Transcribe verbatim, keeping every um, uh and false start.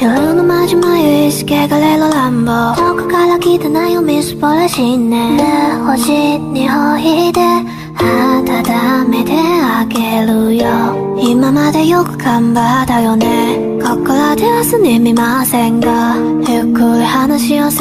夜のまじまゆいすけがれろ乱暴遠くから来たなよみすぼらしいね星にほいで温めてあげるよ今までよく頑張ったよね心ではすにみませんがゆっくり話を